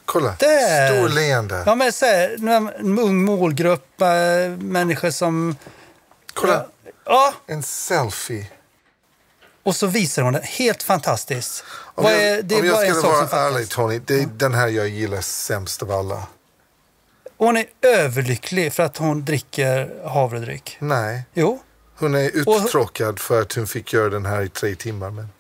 Kolla, Där. stor leende. Ja, men så här, en ung målgrupp, människor som... Kolla, Ja, en selfie. och så visar hon det. Helt fantastiskt. Om jag skulle vara ärlig, Tony, det är den här jag gillar sämst av alla. Hon är överlycklig för att hon dricker havredryck. Nej. Jo. Hon är uttråkad för att hon fick göra den här i 3 timmar. Men...